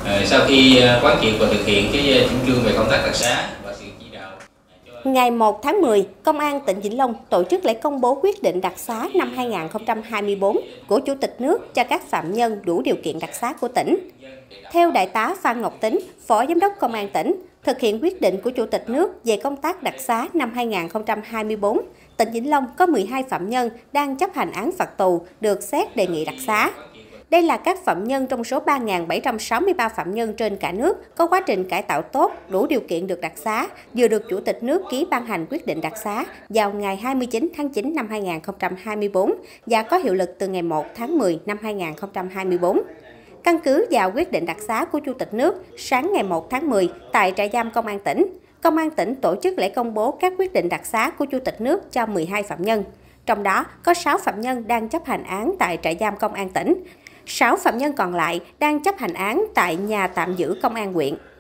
Sau khi quán triệt và thực hiện cái chủ trương về công tác đặc xá và sự chỉ đạo. Ngày 1 tháng 10, Công an tỉnh Vĩnh Long tổ chức lễ công bố quyết định đặc xá năm 2024 của Chủ tịch nước cho các phạm nhân đủ điều kiện đặc xá của tỉnh. Theo Đại tá Phan Ngọc Tính, Phó Giám đốc Công an tỉnh, thực hiện quyết định của Chủ tịch nước về công tác đặc xá năm 2024, tỉnh Vĩnh Long có 12 phạm nhân đang chấp hành án phạt tù được xét đề nghị đặc xá. Đây là các phạm nhân trong số 3.763 phạm nhân trên cả nước có quá trình cải tạo tốt, đủ điều kiện được đặc xá, vừa được Chủ tịch nước ký ban hành quyết định đặc xá vào ngày 29 tháng 9 năm 2024 và có hiệu lực từ ngày 1 tháng 10 năm 2024. Căn cứ vào quyết định đặc xá của Chủ tịch nước, sáng ngày 1 tháng 10 tại trại giam Công an tỉnh tổ chức lễ công bố các quyết định đặc xá của Chủ tịch nước cho 12 phạm nhân. Trong đó có 6 phạm nhân đang chấp hành án tại trại giam Công an tỉnh, 6 phạm nhân còn lại đang chấp hành án tại nhà tạm giữ Công an huyện.